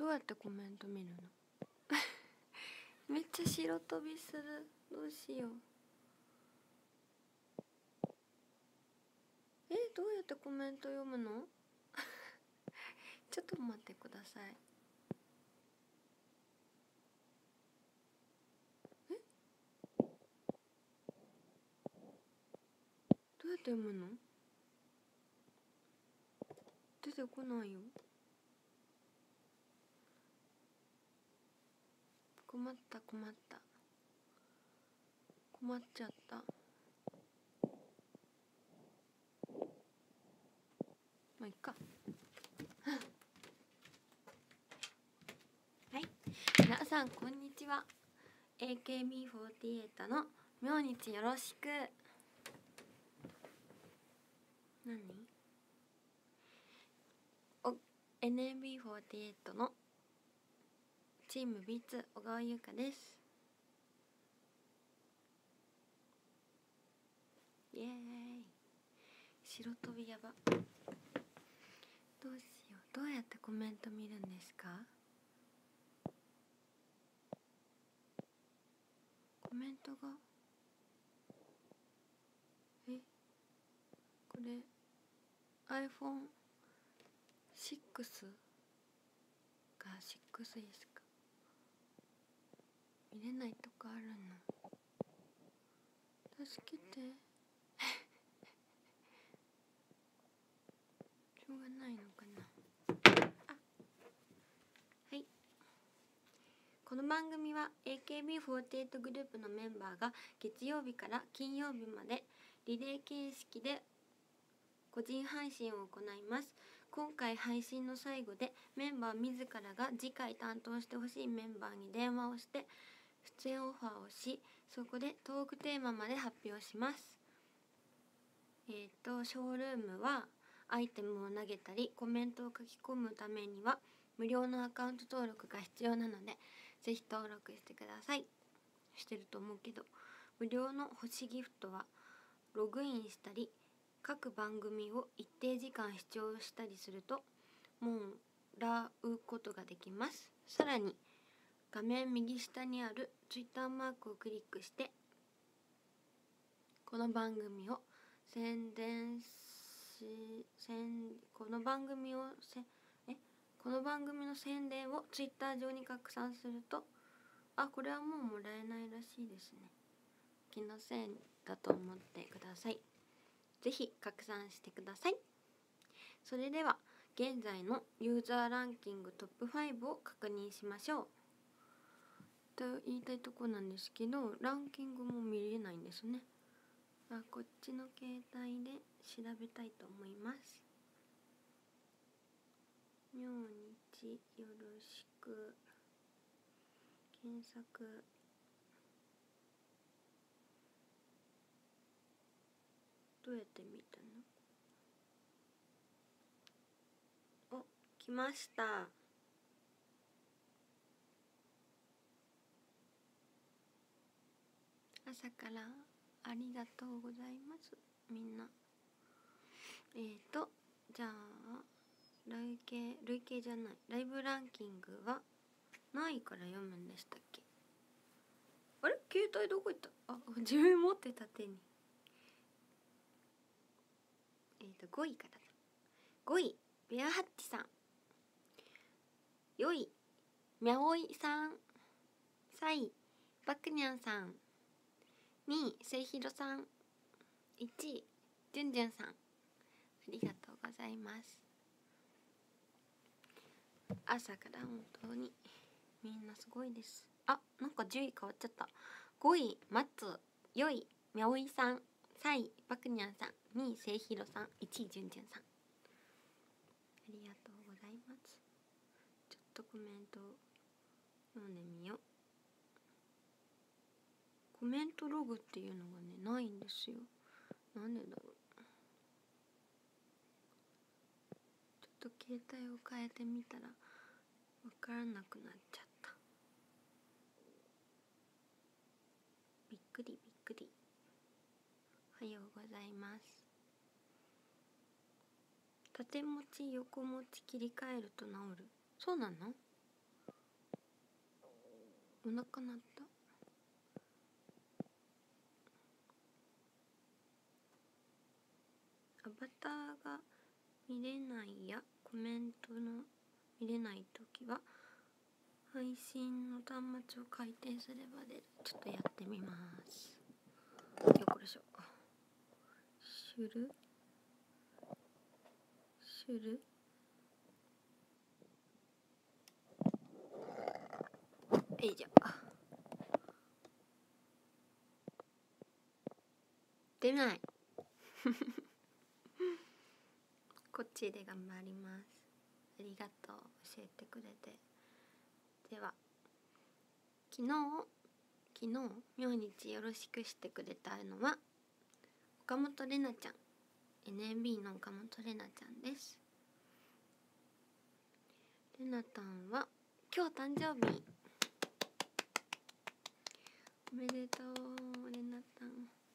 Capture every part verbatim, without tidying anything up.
どうやってコメント見るの？めっちゃ白飛びする。どうしよう。え、どうやってコメント読むの？ちょっと待ってください。え、どうやって読むの？出てこないよ。困った困った。困っちゃった。まあいっか。はい、皆さんこんにちは。 エーケービーフォーティーエイト の明日よろしく。何？お エヌエービーフォーティーエイト のチームビーツ小川優香です。イエーイ。白飛びやば。どうしよう。どうやってコメント見るんですか？コメントがえこれ アイフォンシックス か シックスエス か見れないとこあるの？助けて。しょうがないのかな。あ、はい。この番組は エーケービーフォーティーエイト グループのメンバーが月曜日から金曜日までリレー形式で個人配信を行います。今回配信の最後でメンバー自らが次回担当してほしいメンバーに電話をして出演オファーをし、そこでトークテーマまで発表します。えっとショールームはアイテムを投げたりコメントを書き込むためには無料のアカウント登録が必要なので、ぜひ登録してください。してると思うけど、無料の星ギフトはログインしたり各番組を一定時間視聴したりするともらうことができます。さらに画面右下にある Twitter マークをクリックしてこの番組を宣伝し宣この番組をせえこの番組の宣伝を Twitter 上に拡散すると、あ、これはもうもらえないらしいですね。気のせいだと思ってください。ぜひ拡散してください。それでは現在のユーザーランキングトップファイブを確認しましょうと言いたいとこなんですけど、ランキングも見れないんですね。あ、こっちの携帯で調べたいと思います。明日よろしく検索。どうやって見たの？お、来ました。朝からありがとうございます、みんな。えーとじゃあ累計累計じゃないライブランキングは何位から読むんでしたっけ？あれ、携帯どこ行った？あ、自分持ってた手に。えーとごいからだ。ごいベアハッチさん、よいみゃおいさん、さんいバクニャンさん、にいせいひろさん、いちいじゅんじゅんさん。ありがとうございます。朝から本当にみんなすごいです。あ、なんかじゅうい変わっちゃった。ごいマッツ、よいみゃおいさん、さんいバクニャンさん、にいせいひろさん、いちいじゅんじゅんさん。ありがとうございます。ちょっとコメント読んでみよう。コメントログっていうのがねないんですよ。なんでだろう。ちょっと携帯を変えてみたらわからなくなっちゃった。びっくりびっくり。おはようございます。縦持ち横持ち切り替えると治る。そうなの？ お腹鳴った。アバターが見れないやコメントの見れないときは配信の端末を回転すれば出る。ちょっとやってみます。よっこいしょ。シュルシュルえいじゃ出ないこっちで頑張ります。ありがとう、教えてくれて。では昨日昨日明日よろしくしてくれたのは岡本玲奈ちゃん、 エヌエービー の岡本玲奈ちゃんです。玲奈たんは今日誕生日、おめでとう玲奈たん。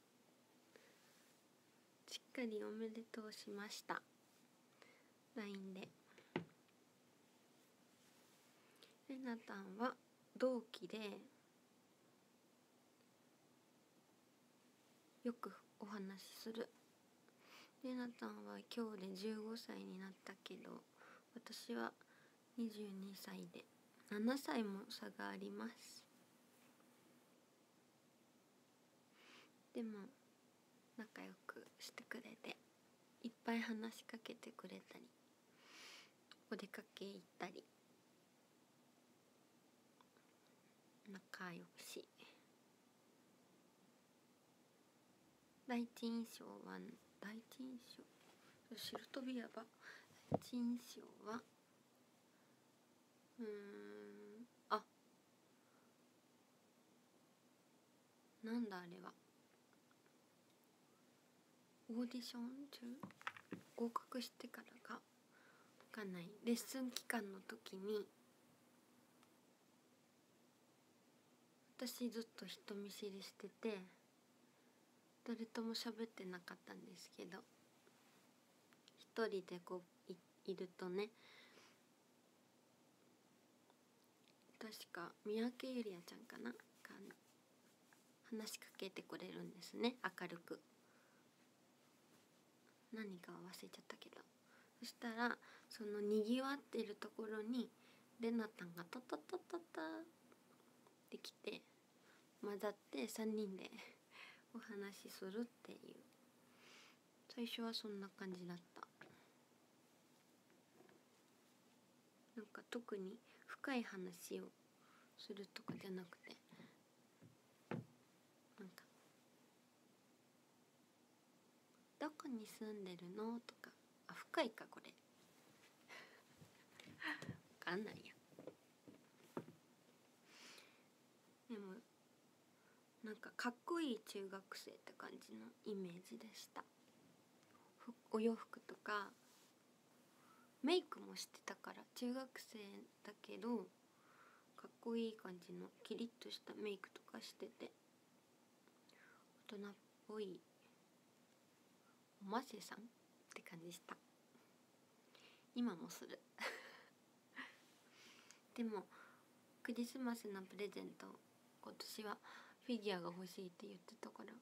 しっかりおめでとうしました、 ライン で。玲奈たんは同期でよくお話しする。玲奈たんは今日でじゅうごさいになったけど、私はにじゅうにさいでななさいも差があります。でも仲良くしてくれて、いっぱい話しかけてくれたり、お出かけ行ったり、仲良し。第一印象は第一印象白飛びやば第一印象はうーんあなんだあれはオーディション中合格してからかわかんない、レッスン期間の時に私ずっと人見知りしてて誰とも喋ってなかったんですけど、一人でこう い, いるとね、確か三宅ゆりあちゃんかなが話しかけてくれるんですね、明るく。何か忘れちゃったけど、そしたらそのにぎわってるところにレナタンがタタタタタってきて混ざってさんにんでお話しするっていう、最初はそんな感じだった。なんか特に深い話をするとかじゃなくて、なんかどこに住んでるのとか、あ深いかこれわかんないや。でもなんかかっこいい中学生って感じのイメージでした。お洋服とかメイクもしてたから、中学生だけどかっこいい感じのキリッとしたメイクとかしてて、大人っぽいおませさんって感じした。今もするでもクリスマスのプレゼント今年はフィギュアが欲しいって言ってたから、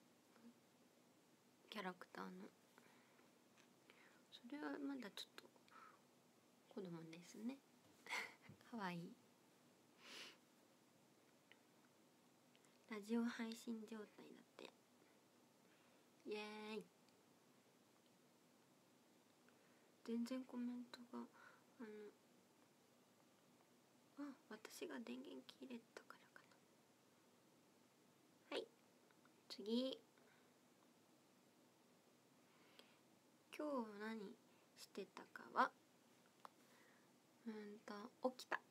キャラクターの、それはまだちょっと子供ですねかわいい。ラジオ配信状態だって、イエーイ。全然コメントがあのあ私が電源切れたからかな。はい、次。今日何してたかはうんと起きた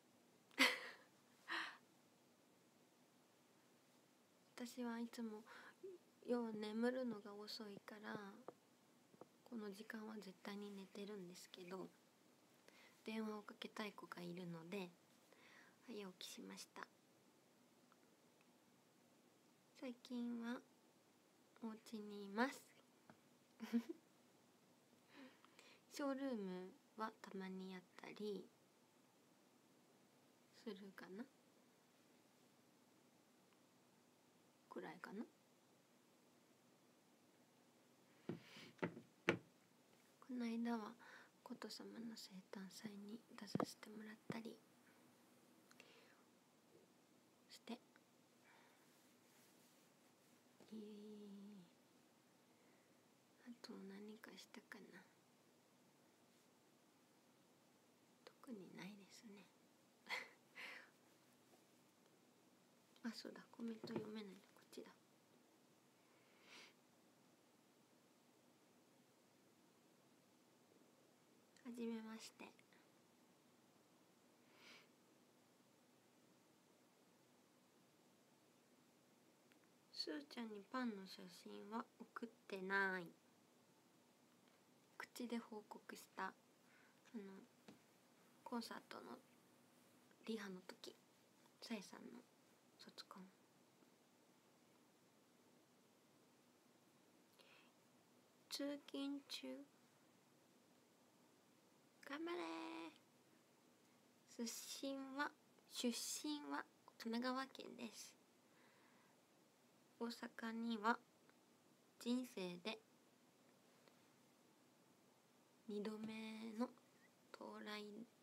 私はいつも夜眠るのが遅いからこの時間は絶対に寝てるんですけど、電話をかけたい子がいるので早起きしました。最近はお家にいますショールームはたまにやったりするかな。 かな。この間は琴様の生誕祭に出させてもらったりして、えー、あと何かしたかな。特にないですねあ、そうだ、コメント読めないのこっちだ。はじめまして。すーちゃんにパンの写真は送ってない。口で報告したあのコンサートのリハの時、さえさんの卒コン。通勤中頑張れー。出身は出身は神奈川県です。大阪には人生でにどめの到来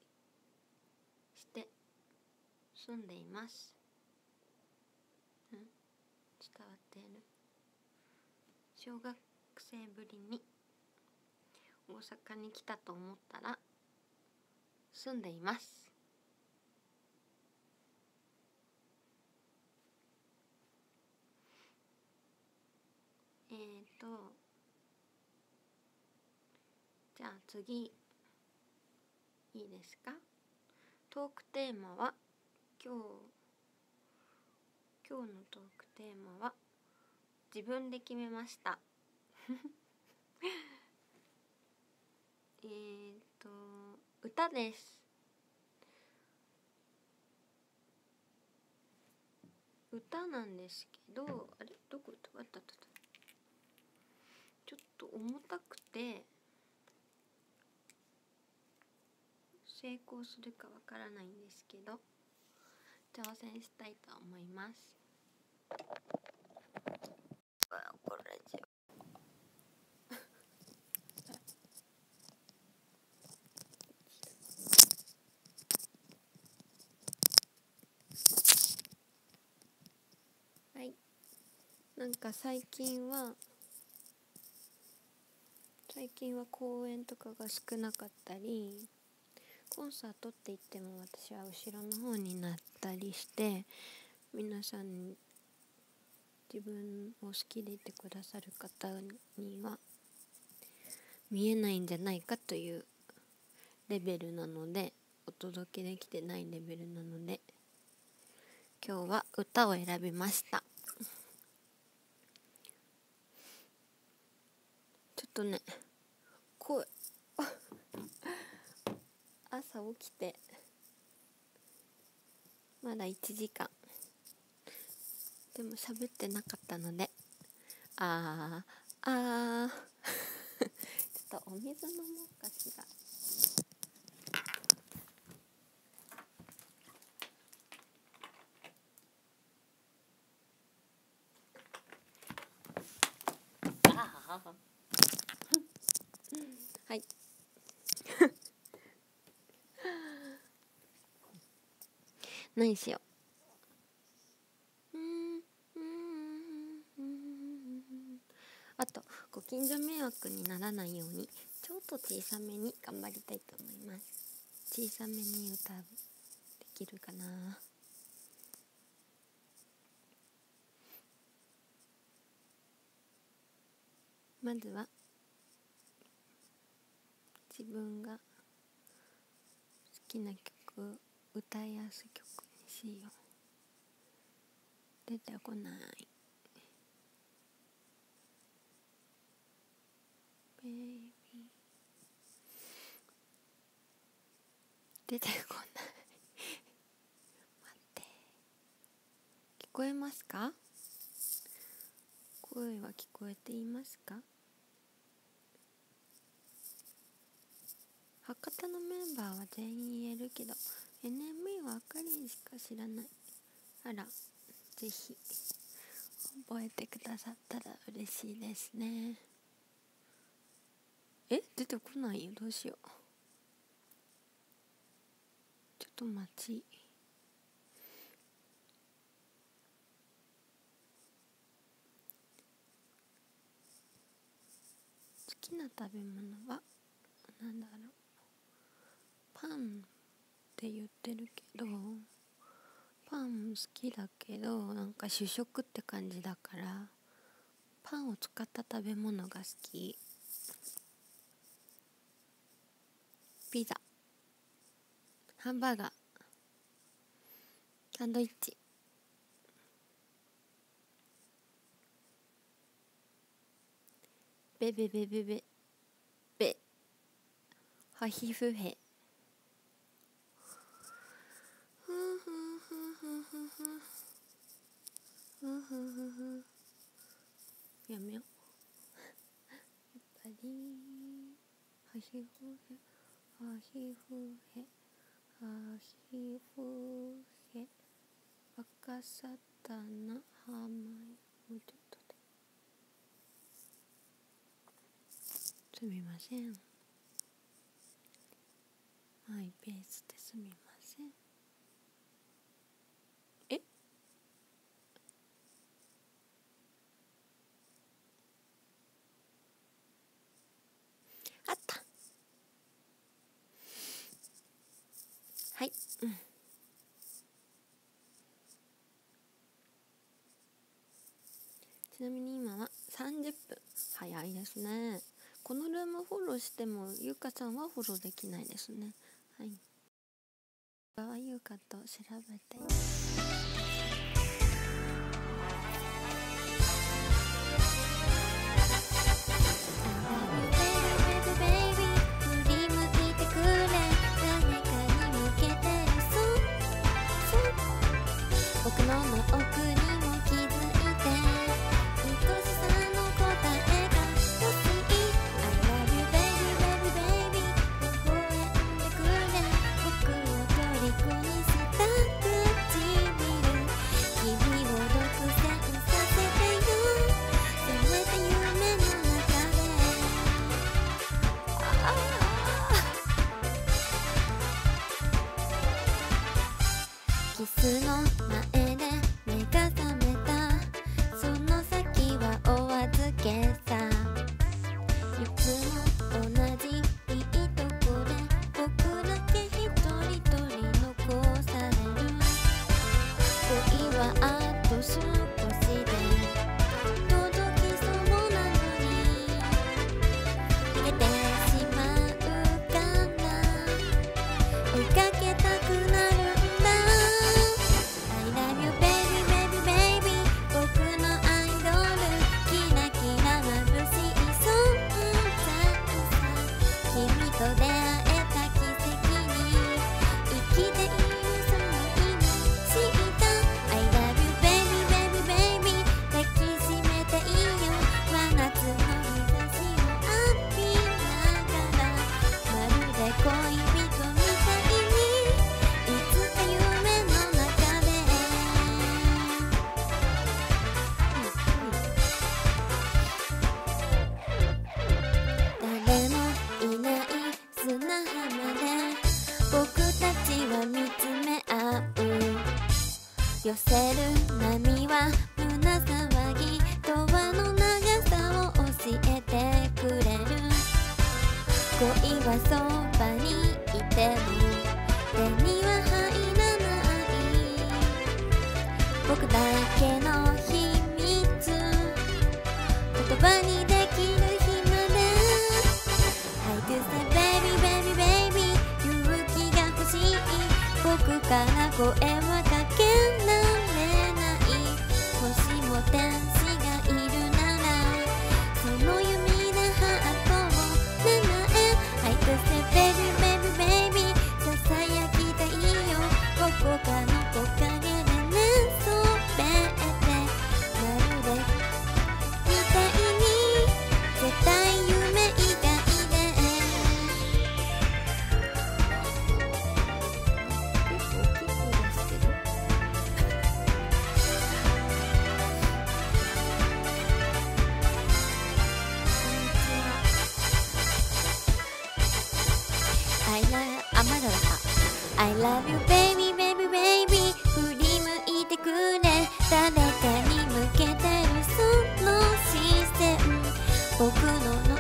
して住んでいます。ん？伝わっている？小学生ぶりに大阪に来たと思ったら住んでいます。えーとじゃあ次いいですか。トークテーマは今日今日のトークテーマは自分で決めましたえーと歌です。歌なんですけど、あれどこ歌あったあったちょっと重たくて成功するかわからないんですけど挑戦したいと思います。あ、これじゃはい。なんか最近は最近は公演とかが少なかったり、コンサートって言っても私は後ろの方になったりして、皆さんに自分を好きでいてくださる方には見えないんじゃないかというレベルなので、お届けできてないレベルなので今日は歌を選びました。ちょっとね声朝起きてまだいちじかんでも喋ってなかったので、あーあーちょっとお水飲もうかしら。はい何しよう。あとご近所迷惑にならないようにちょっと小さめに頑張りたいと思います。小さめに歌うできるかな。まずは自分が好きな曲歌いやすい曲にしよう。出てこない。ベイビー出てこない待って聞こえますか？声は聞こえていますか？博多のメンバーは全員言えるけど エヌエムイー はあかりんしか知らない。あら、ぜひ覚えてくださったら嬉しいですね。え、出てこないよ、どうしよう。ちょっと待ち。好きな食べ物はなんだろう。パンって言ってるけど、パン好きだけどなんか主食って感じだから、パンを使った食べ物が好き。ピザ、ハンバーガー、サンドイッチ、ベベベベベベハヒフヘ、ふんふんふんふんふんふんふんふんふんふん、やめよう。やっぱりハヒフヘ、ハヒフヘ、ハヒフヘ、バカサタナハマイ、もうちょっとですみません。マイペースですみません。え、あった。はい、うん。ちなみに今はさんじゅっぷん。早いですね。このルームフォローしてもゆうかさんはフォローできないですね。はい。はゆうかと調べています。僕のの奥にも気づいて、愛しさの答えが欲しい。 I love you baby baby baby 微笑んでくれ、僕を虜にした唇、君を独占させてよ、全て夢の中で。ああ、キスの前で目が覚めた、その先はお預けさ。いつも同じいいとこで僕だけ一人一人残される。恋はあと少しで届きそうなのに、逃げてしまうかな、追いかけたくなるんだ。I love you baby baby baby 僕のアイドル、キラキラ眩しい存在さ。君と出会えた奇跡に生きているその意味知った。 I love you baby baby baby 抱きしめていいよ、真夏の日差しを浴びながら、まるで恋人みたいにいつか夢の中で。誰もいない砂浜で僕たちは見つめ合う。寄せる波は胸騒ぎ、川の長さを教えてくれる。恋はそばにいても手には入らない、僕だけの秘密、言葉にできる日まで。 I do say baby baby baby 勇気が欲しい、僕から声はかけられない。もしも天使がいるなら、その弓でハートを狙え。 I do say baby baby baby ささやきたいよ、どこかの木陰で寝そべって、まるでみたいに絶対夢以外で。結構大きい声出してる。 I love you baby baby baby 振り向いてくれ誰かに向けてるその視線僕のの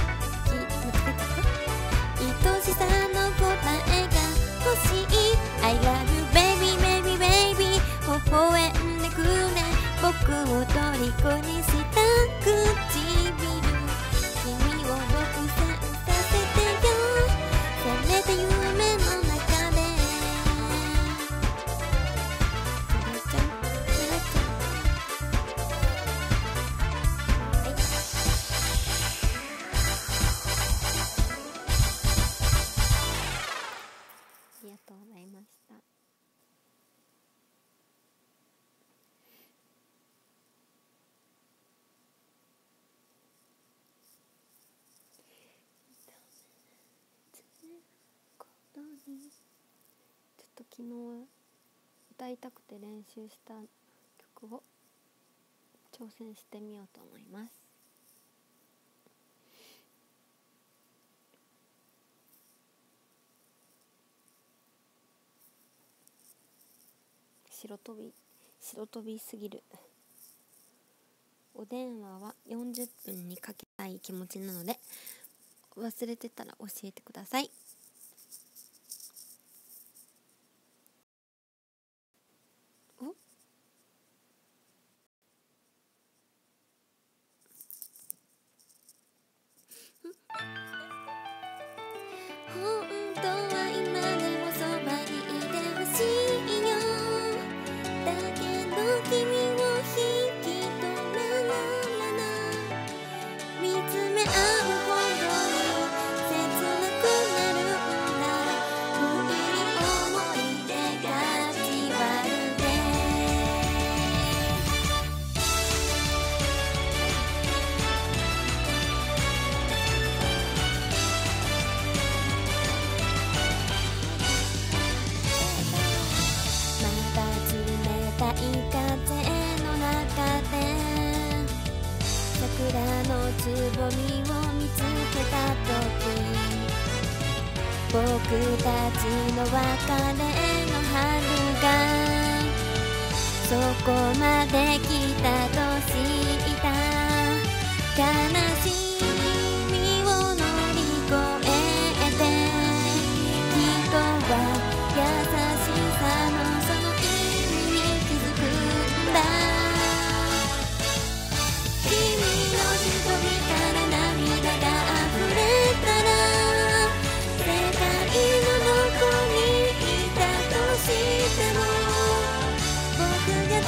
愛しさの答えが欲しい I love you baby baby baby 微笑んでくれ僕を虜にした唇君を独占させてよ冷めた夢の中でトラちゃんトラちゃんはいありがとうございました。ちょっと昨日歌いたくて練習した曲を挑戦してみようと思います。白飛び白飛びすぎる。お電話はよんじゅっぷんにかけたい気持ちなので忘れてたら教えてください。お本当は今でもそばにいてほしいよだけど君を引き止められない見つめ合うほど切なくなるんだ不意に思い出がじわるでまだ冷たい風の中で桜のつぼみを見つけた時僕たちの別れの春がそこまで来たと知った悲しみを乗り越えて人は優しさのその意味に気づくんだ君の瞳から涙が溢れたら世界のどこにいたとしても僕が全力で駆け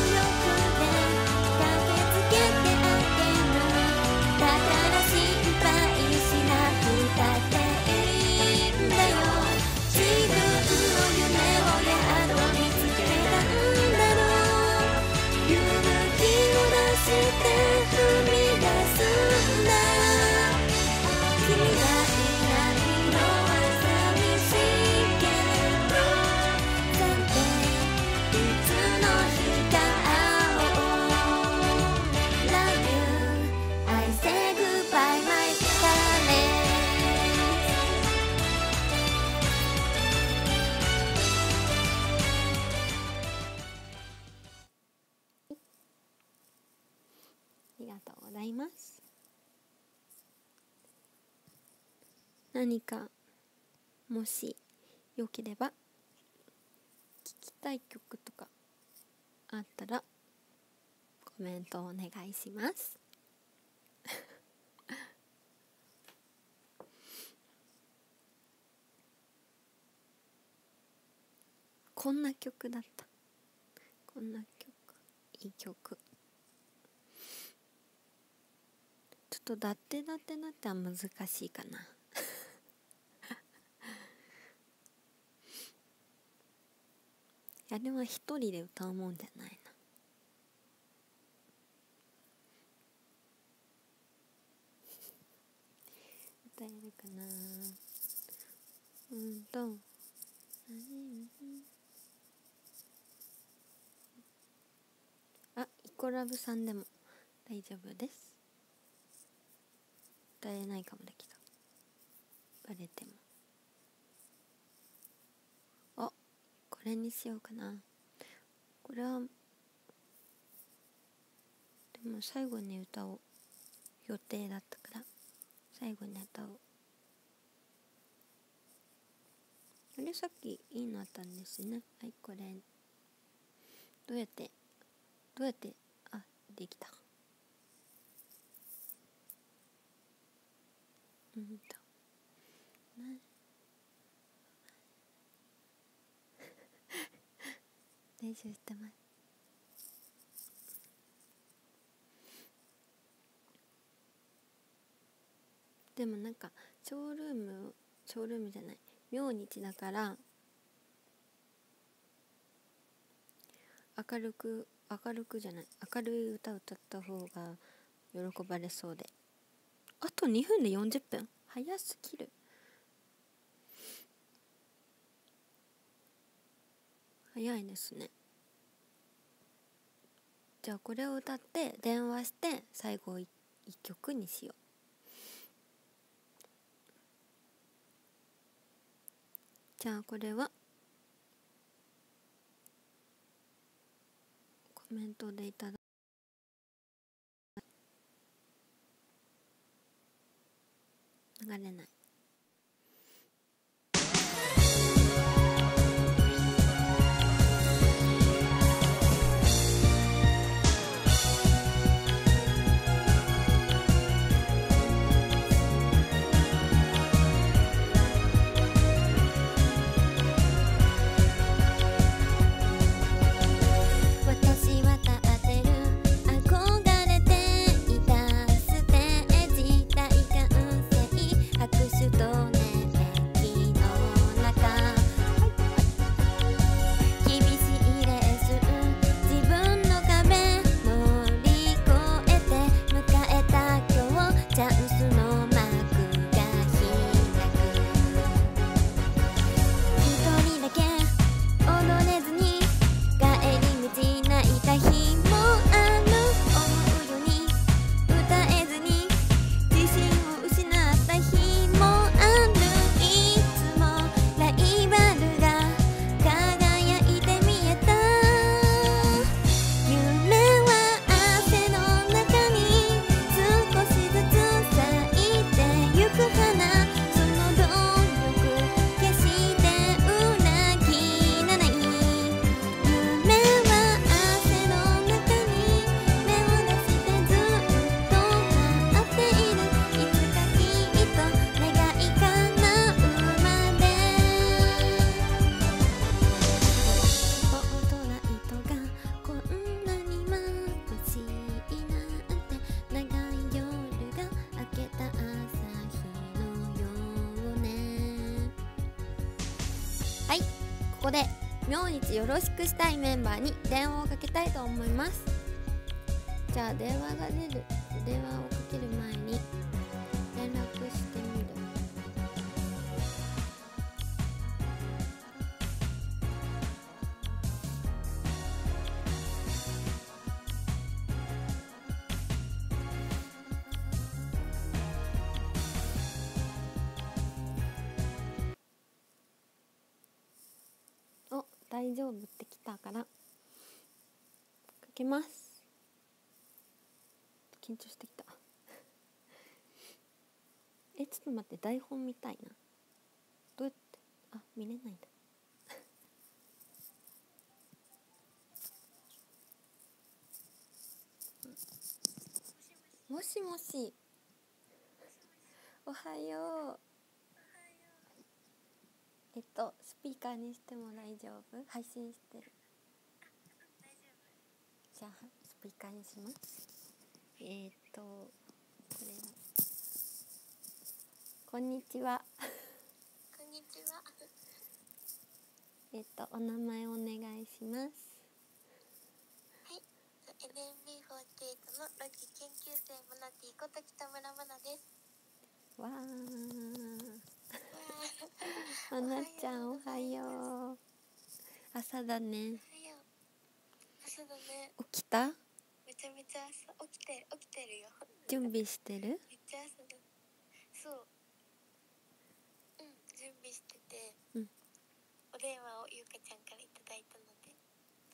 つけてあげるだから心配しなくたっていいんだよ自分の夢をやっと見つけたんだろう勇気を出して踏み出すんだ君がいないのは寂しいけどさていつの日か会おう Love you I say goodbye my darling ありがとうございます。何かもしよければ聴きたい曲とかあったらコメントお願いします。こんな曲だった。こんな曲、いい曲。ちょっとだってだってだっては難しいかな。いやでも一人で歌うもんじゃないな。歌えるかな。うんとあ、イコラブさんでも大丈夫です。歌えないかもだけどバレてもれにしようかな。これはでも最後に歌う予定だったから最後に歌おう。あれさっきいいのあったんですね。はい、これどうやってどうやってあできた。うんと練習してます。でもなんかショールームショールームじゃない明日だから明るく明るくじゃない明るい歌歌った方が喜ばれそうで。あとにふんでよんじゅっぷん、早すぎる。早いですね。じゃあこれを歌って電話して最後一曲にしよう。じゃあこれはコメントでいただ流れない。ここで明日よろしくしたいメンバーに電話をかけたいと思います。じゃあ電話が出る電話をかける前に連絡してみる。お、大丈夫ってきたからかけます。緊張してきたえ、ちょっと待って、台本見たいな。どうやってあ、見れないんだもしもし、おはよう。えっとスピーカーにしても大丈夫？配信してる。じゃあスピーカーにします。えー、っとこれこんにちはこんにちはえっとお名前お願いします。 はい、エヌエムビーフォーティーエイト のロギ研究生マナティこと北村マナです。 わーマナちゃんおはよう。朝だね。 おはよう。朝だね。 起きた？ めちゃめちゃ朝起きてる起きてるよ。 準備してる？ めっちゃ朝だ。そう。うん、準備してて、 うん、 お電話をゆうかちゃんからいた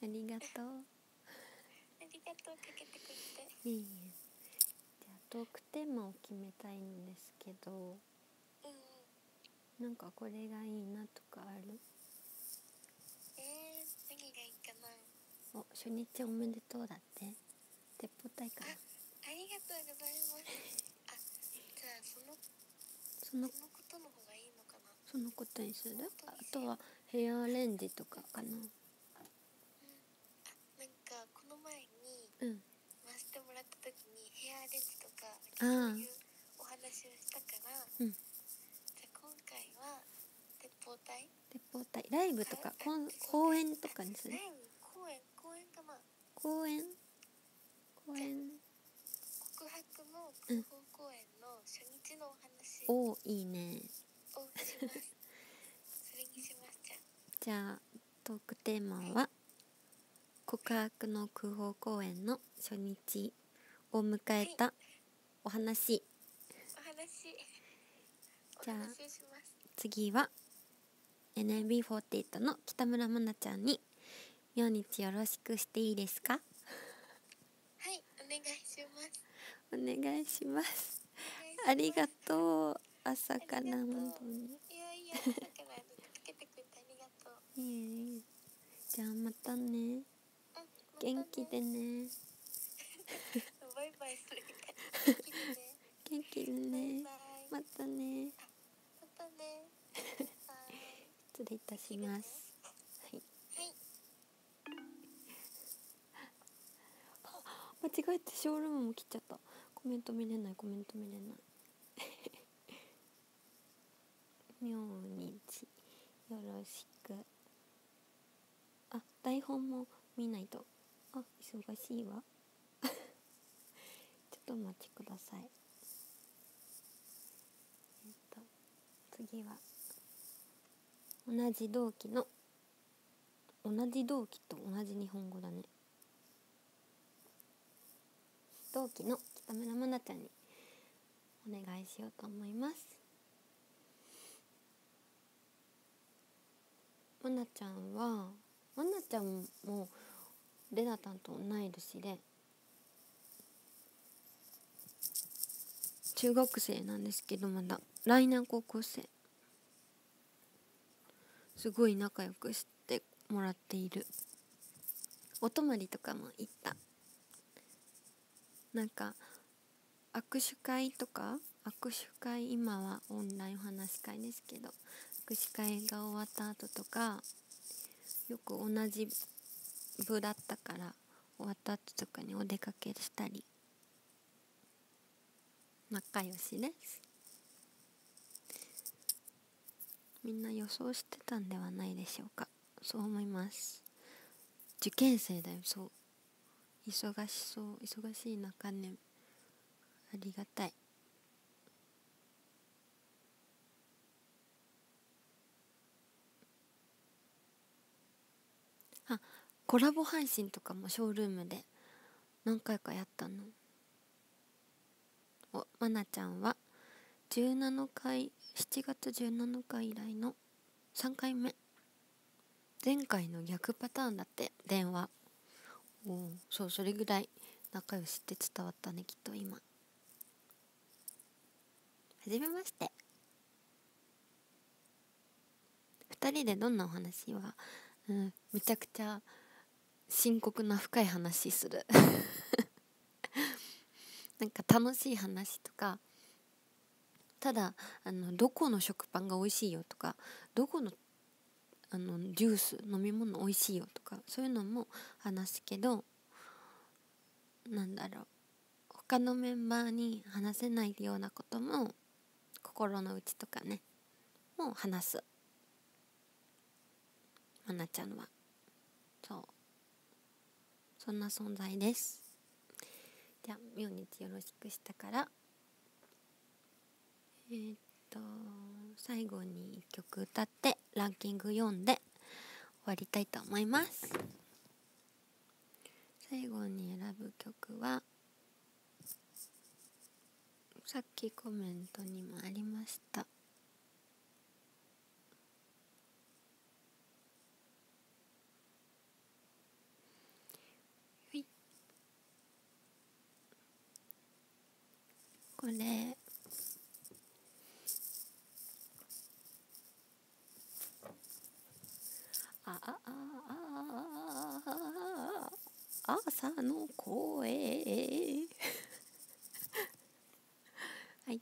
ありがとう。 ありがとう、かけてくれて。 いいえ。じゃあトークテーマを決めたいんですけど、 うんうん。 なんかこれがいいなとかある？ えー、何がいいかな。 お、初日おめでとうだって。鉄砲隊かな。 あ、ありがとうございます。あ、じゃあそのそのそのことの方がいいのかな。 そのことにする？あそのことにしよう。 とはヘアアレンジとかかな。 うん。あ、なんかこの前にうん。 回してもらった時にヘアアレンジとかなんかそういうお話をしたから、 うん。 じゃあ今回は鉄砲隊鉄砲隊ライブとかあこん鉄砲公隊演とかにする？ ライブ公演公演かな。 公演公演告白の空港公演の初日のお話おー、いいね。 をしますそれにします。じゃあじゃあトークテーマは告白の空砲公演の初日を迎えたお話。 お話おじゃあ話をします。 次は エヌエービーフォーティーエイト の北村真菜ちゃんに明日よろしくしていいですか？ はい、お願いします。 お願いします。 お願いします。 ありがとう。朝からありがとう本当に。 いやいや、朝からつけてくれてありがとう。 いえいえ。じゃあまたね。 うん、またね元気でね。 バイバイするから元気でね。 元気でバイね。 バイ。 またね。 またね。バイバイ。 失礼いたします。はい。 はい。 間違えてショールームも来ちゃった。コメント見れないコメント見れない。明日よろしく。あ、台本も見ないと。あ、忙しいわ。ちょっとお待ちください。えっと次は同じ同期の同じ同期と同じ日本語だね。同期の北村真菜ちゃんにお願いしようと思います。真菜ちゃんは真菜ちゃんもレナタンと同い年で中学生なんですけど、まだ来年高校生。すごい仲良くしてもらっている。お泊まりとかも行った。なんか握手会とか握手会、今はオンラインお話し会ですけど、握手会が終わった後とかよく同じ部だったから終わった後とかにお出かけしたり仲良しです。みんな予想してたんではないでしょうか。そう思います。受験生だよ。そう、忙しそう、忙しい中ね、ありがたい。あ、コラボ配信とかもショールームで何回かやったの。お、まなちゃんはじゅうななかい、しちがつじゅうしちにち以来のさんかいめ。前回の逆パターンだって。電話。おお、そう、それぐらい仲良しって伝わったね、きっと今。はじめまして。二人でどんなお話は、うん、めちゃくちゃ深刻な深い話するなんか楽しい話とか、ただあのどこの食パンが美味しいよとか、どこのあのジュース飲み物美味しいよとか、そういうのも話すけど、なんだろう、他のメンバーに話せないようなことも心の内とかねもう話す。まなちゃんはそう、そんな存在です。じゃあ明日よろしくしたからえー、っと最後にいっきょく歌ってランキング読んで終わりたいと思います。最後に選ぶ曲はさっきコメントにもありましたれ。ああああ朝の声はい、聞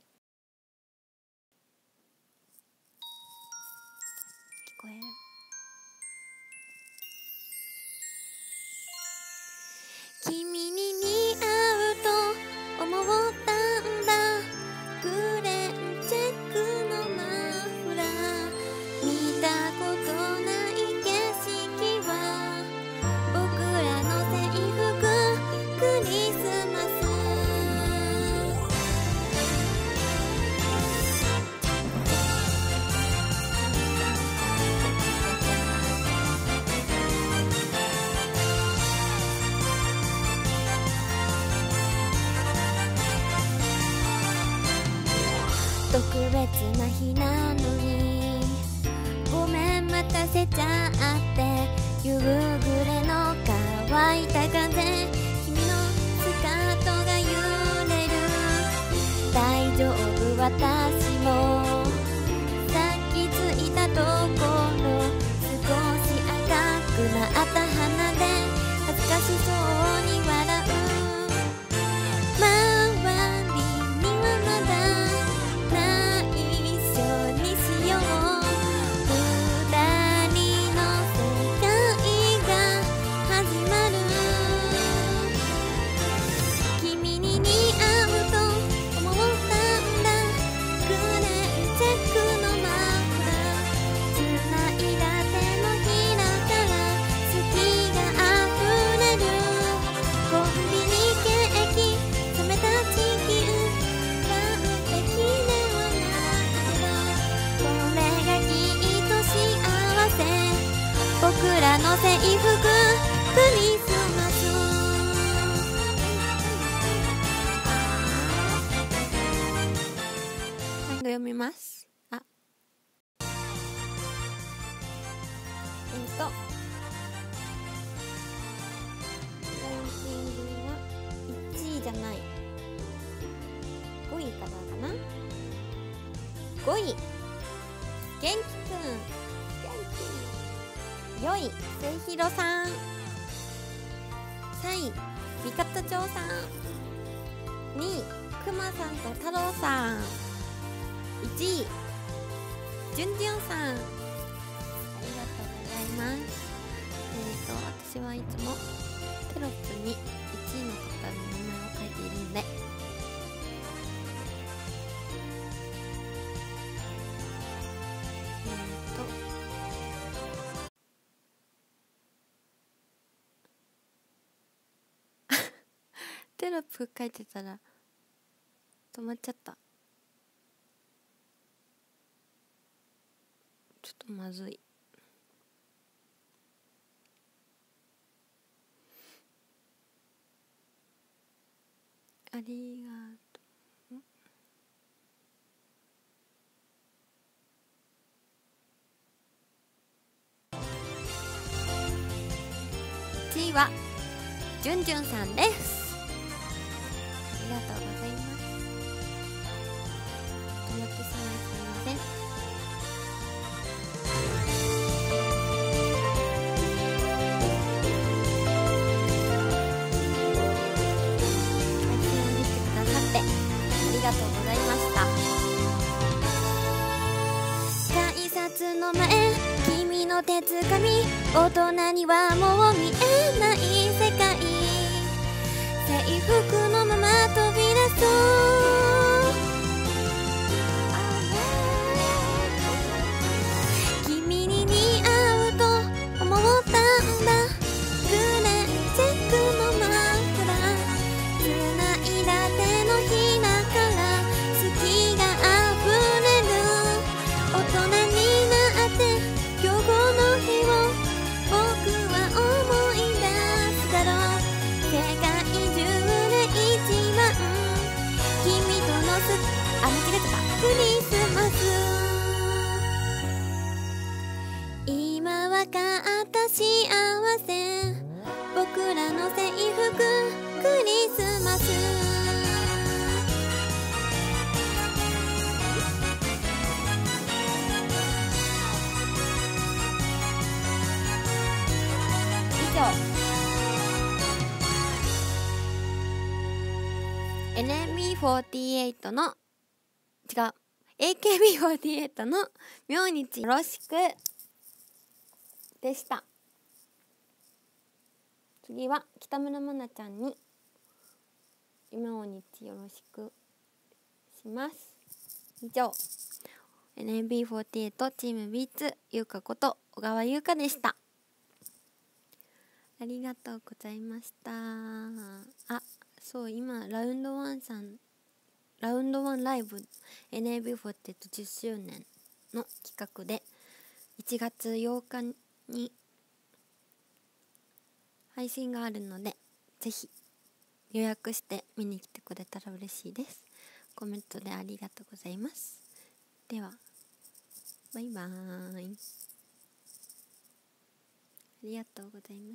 こえる。君に似合うと思ったんだ、グレンチェックのマフラー、見たことない景色は僕らの制服、クリスマス。特別な日なのにごめん待たせちゃって、夕暮れの乾いた風、君のスカートが揺れる。大丈夫私もさっきついたところ、少し赤くなった鼻で恥ずかしそうに笑う。周りにはまだ内緒にしよう、二人の世界が始まる。君に似合うと思ったんだ、グレーチェックのマフラー、繋いだ手のひらから好きが溢れる。コンビニケーキ、冷めた地球、完璧ではないけどこれがきっと幸せ、僕らの制服、クリスマス。最後読みます。あえっとランキングはいちいじゃない、ごいからかな。ごい、元気くん。元気。よい、せいひろさん。さんい、みかたちょうさん。にい、くまさんとたろうさん。いちい、じゅんじゅんさん。ありがとうございます。えっと私はいつもテロップにいちいの方の名前を書いているので、えっとテロップ書いてたら止まっちゃった。ちょっとまずい。ありがとう。いちいはじゅんじゅんさんです。ありがとうございます。止まってしまいすみません。ありがとうございました。改札の前、君の手つかみ、大人にはもう見えない世界、制服のまま飛び出そう。君に似合うと思ったんだ、グレーチェックのマフラー、繋いだ手のひらから好きが溢れる。大人になって今日この日を僕は思い出すだろう。世界中で一番君とのすあ間違えたかクリスマス。今わかった幸せ、僕らの制服クリスマス。 フォーティーエイト の違う エーケービーフォーティーエイト の明日よろしくでした。次は北村真菜ちゃんに明日よろしくします。以上 エヌエービーフォーティーエイト チームビーツゆうかこと小川優香でした。ありがとうございました。あ、そう今ラウンドワンさんラウンドワンライブ エヌエービーフォーティーエイトじゅっしゅうねんの企画でいちがつようかに配信があるので、ぜひ予約して見に来てくれたら嬉しいです。コメントでありがとうございます。ではバイバーイ。ありがとうございます。